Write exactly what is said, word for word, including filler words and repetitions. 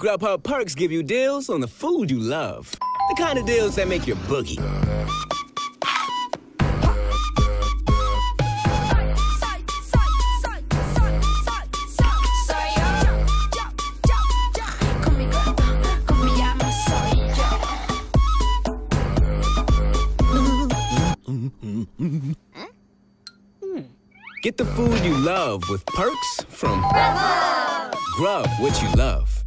Grubhub perks give you deals on the food you love. The kind of deals that make your boogie. Get the food you love with perks from Grubhub. Grub what you love.